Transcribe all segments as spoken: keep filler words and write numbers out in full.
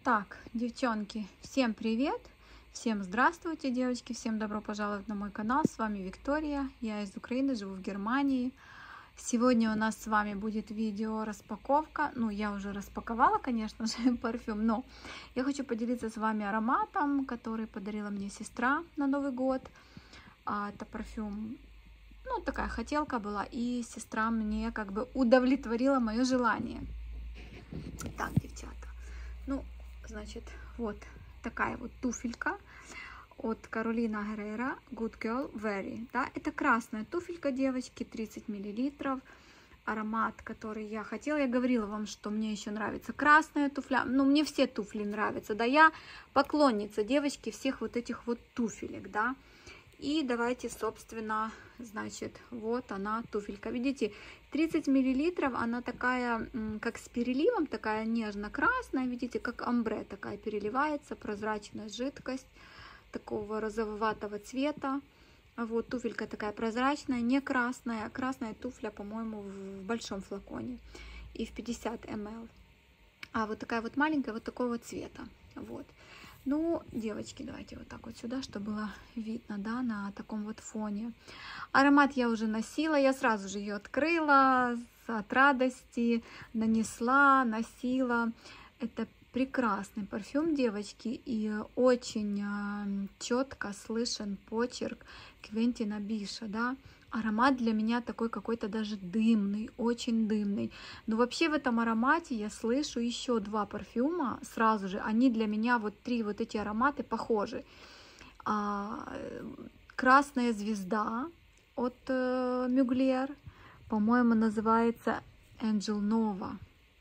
Так, девчонки, всем привет! Всем здравствуйте, девочки! Всем добро пожаловать на мой канал. С вами Виктория. Я из Украины, живу в Германии. Сегодня у нас с вами будет видео распаковка. Ну, я уже распаковала, конечно же, парфюм, но я хочу поделиться с вами ароматом, который подарила мне сестра на Новый год. А, это парфюм, ну, такая хотелка была, и сестра мне как бы удовлетворила мое желание. Так, девчата, ну, значит, вот такая вот туфелька от Carolina Herrera Good Girl Very. Да, это красная туфелька, девочки, тридцать миллилитров. Аромат, который я хотела. Я говорила вам, что мне еще нравится красная туфля. Ну, мне все туфли нравятся. Да, я поклонница, девочки, всех вот этих вот туфелек, да. И давайте, собственно, значит, вот она, туфелька. Видите, тридцать миллилитров, она такая, как с переливом, такая нежно-красная. Видите, как амбре такая переливается, прозрачная жидкость такого розоватого цвета. Вот, туфелька такая прозрачная, не красная. Красная туфля, по-моему, в большом флаконе и в пятьдесят миллилитров. А вот такая вот маленькая, вот такого цвета. Вот. Ну, девочки, давайте вот так вот сюда, чтобы было видно, да, на таком вот фоне. Аромат я уже носила, я сразу же ее открыла от радости, нанесла, носила. Это прекрасный парфюм, девочки, и очень четко слышен почерк Квентина Биша, да. Аромат для меня такой какой-то даже дымный, очень дымный. Но вообще в этом аромате я слышу еще два парфюма сразу же. Они для меня, вот три вот эти ароматы похожи. А, красная звезда от э, Mugler, по-моему, называется Angel Nova.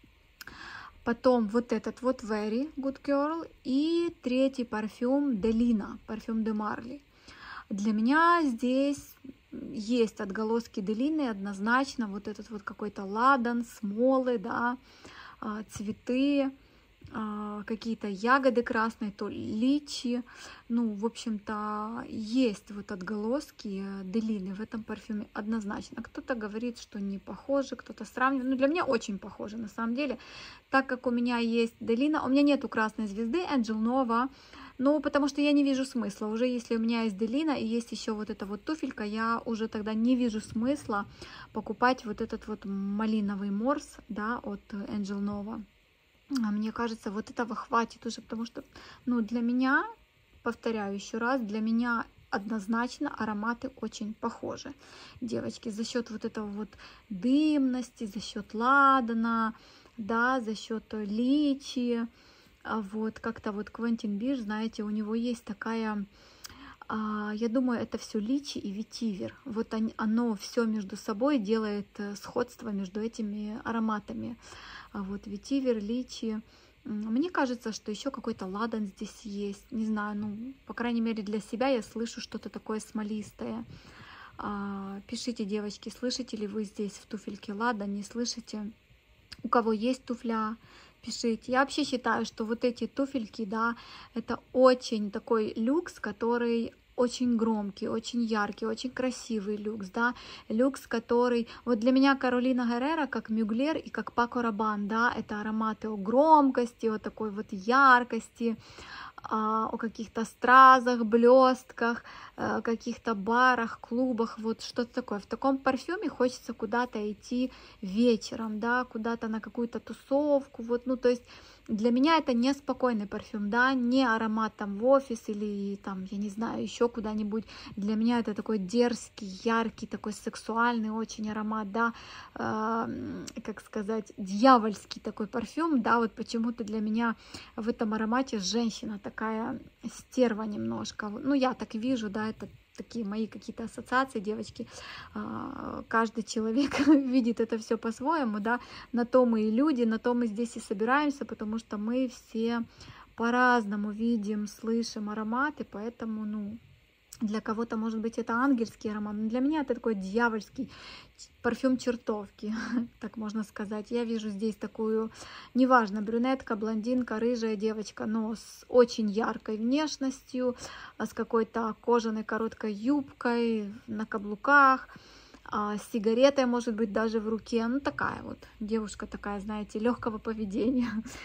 Потом вот этот вот Very Good Girl. И третий парфюм Delina, парфюм де Марли. Для меня здесь есть отголоски Делины однозначно. Вот этот вот какой-то ладан, смолы, да, цветы, какие-то ягоды красные, то личи. Ну, в общем-то, есть вот отголоски Делины в этом парфюме однозначно. Кто-то говорит, что не похоже, кто-то сравнивает. Ну, для меня очень похоже, на самом деле. Так как у меня есть Делина, у меня нету красной звезды, Angel Nova. Ну, потому что я не вижу смысла. Уже если у меня есть Делина и есть еще вот эта вот туфелька, я уже тогда не вижу смысла покупать вот этот вот малиновый морс, да, от Angel Nova. Мне кажется, вот этого хватит уже, потому что, ну, для меня, повторяю еще раз, для меня однозначно ароматы очень похожи, девочки, за счет вот этого вот дымности, за счет ладана, да, за счет личи. Вот как-то вот Квентин Биш, знаете, у него есть такая, я думаю, это все личи и ветивер. Вот оно все между собой делает сходство между этими ароматами. Вот ветивер, личи. Мне кажется, что еще какой-то ладан здесь есть. Не знаю, ну, по крайней мере, для себя я слышу что-то такое смолистое. Пишите, девочки, слышите ли вы здесь в туфельке ладан, не слышите? У кого есть туфля, пишите. Я вообще считаю, что вот эти туфельки, да, это очень такой люкс, который очень громкий, очень яркий, очень красивый люкс, да, люкс, который, вот для меня Carolina Herrera, как Mugler и как Paco Rabanne, да, это ароматы о громкости, о такой вот яркости, о каких-то стразах, блестках, каких-то барах, клубах, вот что-то такое. В таком парфюме хочется куда-то идти вечером, да, куда-то на какую-то тусовку, вот, ну, то есть для меня это не спокойный парфюм, да, не аромат там в офис или там, я не знаю, еще куда-нибудь. Для меня это такой дерзкий, яркий, такой сексуальный очень аромат, да, э, как сказать, дьявольский такой парфюм, да, вот почему-то для меня в этом аромате женщина такая стерва немножко, ну, я так вижу, да, это такие мои какие-то ассоциации, девочки. Каждый человек видит это все по-своему, да, на то мы и люди, на то мы здесь и собираемся, потому что мы все по-разному видим, слышим ароматы, поэтому, ну, для кого-то, может быть, это ангельский аромат, но для меня это такой дьявольский парфюм чертовки, так можно сказать. Я вижу здесь такую, неважно, брюнетка, блондинка, рыжая девочка, но с очень яркой внешностью, с какой-то кожаной короткой юбкой, на каблуках, с сигаретой, может быть, даже в руке. Ну, такая вот девушка такая, знаете, легкого поведения. Ну,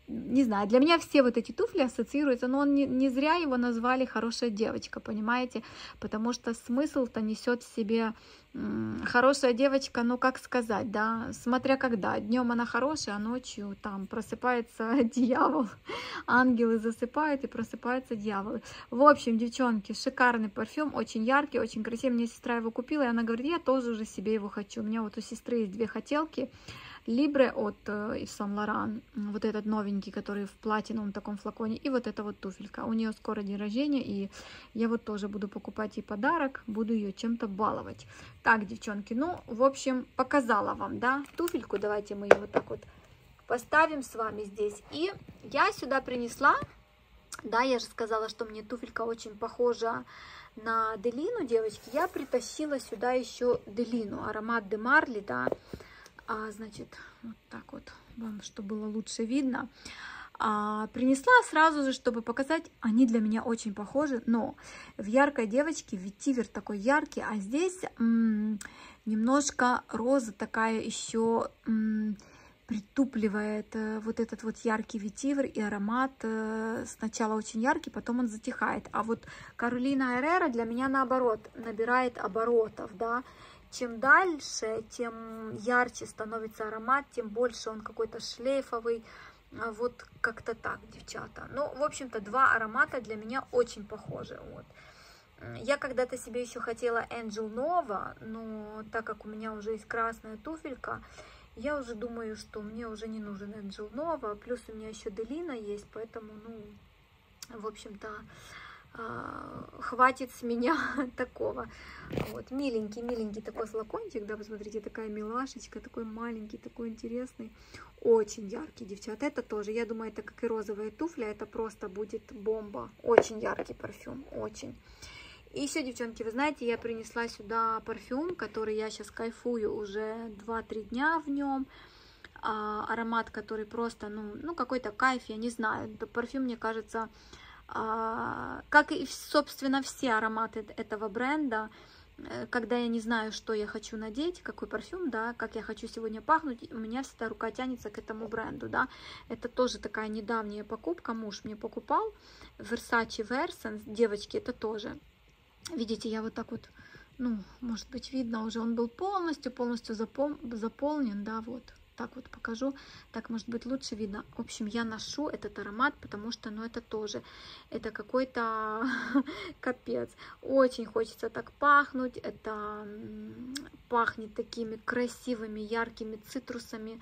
не знаю, для меня все вот эти туфли ассоциируются, но он не, не зря его назвали «хорошая девочка», понимаете, потому что смысл-то несет в себе м, хорошая девочка, ну как сказать, да, смотря когда, днем она хорошая, а ночью там просыпается дьявол, ангелы засыпают и просыпаются дьяволы. В общем, девчонки, шикарный парфюм, очень яркий, очень красивый, мне сестра его купила, и она говорит, я тоже уже себе его хочу, у меня вот у сестры есть две хотелки, Libre от Yves Saint Laurent, вот этот новенький, который в платиновом таком флаконе, и вот эта вот туфелька. У нее скоро день рождения, и я вот тоже буду покупать ей подарок, буду ее чем-то баловать. Так, девчонки, ну, в общем, показала вам, да, туфельку. Давайте мы ее вот так вот поставим с вами здесь. И я сюда принесла, да, я же сказала, что мне туфелька очень похожа на Делину, девочки. Я притащила сюда еще Делину, аромат де Марли, да. А, значит, вот так вот, вам, чтобы было лучше видно. А, принесла сразу же, чтобы показать, они для меня очень похожи, но в яркой девочке ветивер такой яркий, а здесь м, немножко роза такая еще м, притупливает э, вот этот вот яркий ветивер, и аромат э, сначала очень яркий, потом он затихает. А вот Каролина Эррера для меня наоборот набирает оборотов, да. Чем дальше, тем ярче становится аромат, тем больше он какой-то шлейфовый, вот как-то так, девчата. Ну, в общем-то, два аромата для меня очень похожи, вот. Я когда-то себе еще хотела Angel Nova, но так как у меня уже есть красная туфелька, я уже думаю, что мне уже не нужен Angel Nova, плюс у меня еще Делина есть, поэтому, ну, в общем-то, хватит с меня такого. Вот, миленький, миленький такой флакончик, да, посмотрите, такая милашечка, такой маленький, такой интересный, очень яркий, девчата. Это тоже, я думаю, это как и розовые туфли, это просто будет бомба. Очень яркий парфюм, очень. И еще, девчонки, вы знаете, я принесла сюда парфюм, который я сейчас кайфую уже два-три дня в нем. А, аромат, который просто, ну, ну какой-то кайф, я не знаю. Это парфюм, мне кажется, а, как и, собственно, все ароматы этого бренда, когда я не знаю, что я хочу надеть, какой парфюм, да, как я хочу сегодня пахнуть, у меня всегда рука тянется к этому бренду, да. Это тоже такая недавняя покупка, муж мне покупал, Versace Versens, девочки, это тоже. Видите, я вот так вот, ну, может быть, видно уже, он был полностью, полностью запол заполнен, да, вот. Так вот покажу, так может быть лучше видно. В общем, я ношу этот аромат, потому что, ну, это тоже, это какой-то капец. Очень хочется так пахнуть, это пахнет такими красивыми, яркими цитрусами,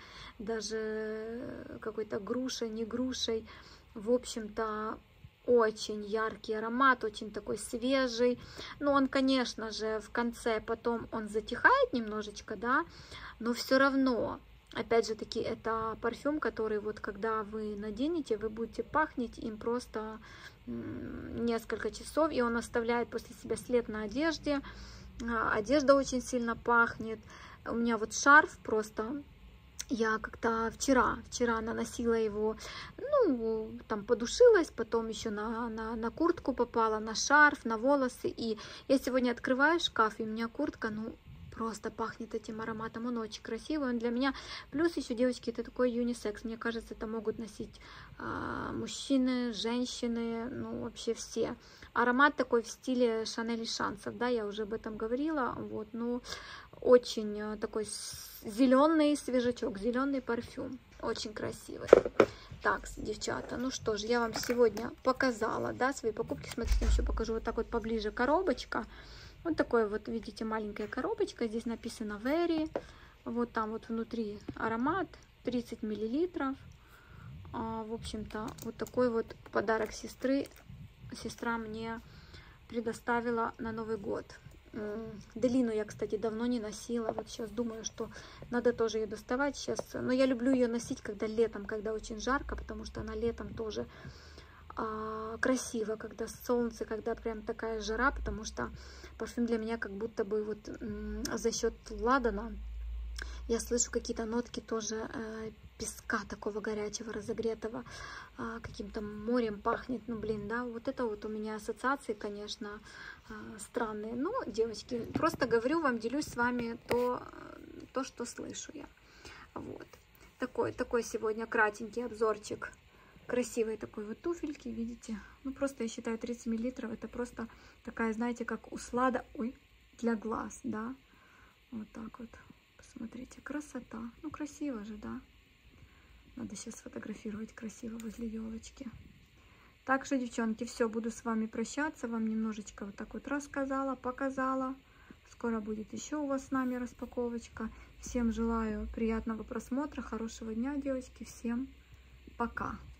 даже какой-то грушей, не грушей. В общем-то, очень яркий аромат, очень такой свежий. Но он, конечно же, в конце потом он затихает немножечко, да, но все равно... Опять же таки, это парфюм, который вот когда вы наденете, вы будете пахнуть им просто несколько часов, и он оставляет после себя след на одежде. Одежда очень сильно пахнет. У меня вот шарф просто, я как-то вчера, вчера наносила его, ну, там подушилась, потом еще на, на, на куртку попала, на шарф, на волосы, и я сегодня открываю шкаф, и у меня куртка, ну, просто пахнет этим ароматом, он очень красивый, он для меня, плюс еще, девочки, это такой юнисекс, мне кажется, это могут носить а, мужчины, женщины, ну, вообще все. Аромат такой в стиле Шанель и Шансов, да, я уже об этом говорила, вот, ну, очень такой зеленый свежачок, зеленый парфюм, очень красивый. Так, девчата, ну что ж, я вам сегодня показала, да, свои покупки, смотрите, еще покажу вот так вот поближе коробочка. Вот такой вот, видите, маленькая коробочка. Здесь написано Very. Вот там вот внутри аромат. тридцать миллилитров. А, в общем-то, вот такой вот подарок сестры. Сестра мне предоставила на Новый год. Делину я, кстати, давно не носила. Вот сейчас думаю, что надо тоже ее доставать сейчас. Но я люблю ее носить, когда летом, когда очень жарко, потому что она летом тоже... красиво, когда солнце, когда прям такая жара, потому что парфюм для меня как будто бы вот за счет ладана я слышу какие-то нотки тоже э, песка такого горячего, разогретого, э, каким-то морем пахнет, ну блин, да, вот это вот у меня ассоциации, конечно, э, странные, но, девочки, просто говорю вам, делюсь с вами то, то что слышу я, вот, такой, такой сегодня кратенький обзорчик Красивой такой вот туфельки, видите? Ну, просто я считаю тридцать миллилитров. Это просто такая, знаете, как услада, ой, для глаз, да? Вот так вот. Посмотрите, красота. Ну, красиво же, да? Надо сейчас сфотографировать красиво возле елочки. Так что, девчонки, все, буду с вами прощаться. Вам немножечко вот так вот рассказала, показала. Скоро будет еще у вас с нами распаковочка. Всем желаю приятного просмотра, хорошего дня, девочки. Всем пока.